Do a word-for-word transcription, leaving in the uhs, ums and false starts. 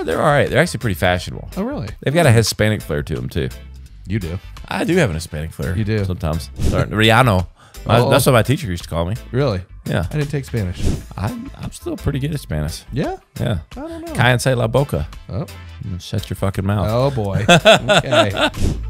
they're all right. They're actually pretty fashionable. Oh, really? They've got a Hispanic flair to them, too. You do. I do have an Hispanic flair. You do. Sometimes. Sorry. Riano. My, Oh. that's what my teacher used to call me. Really? Yeah. I didn't take Spanish. I'm, I'm still pretty good at Spanish. Yeah? Yeah. I don't know. Cállate la boca. Oh. Shut your fucking mouth. Oh, boy. Okay.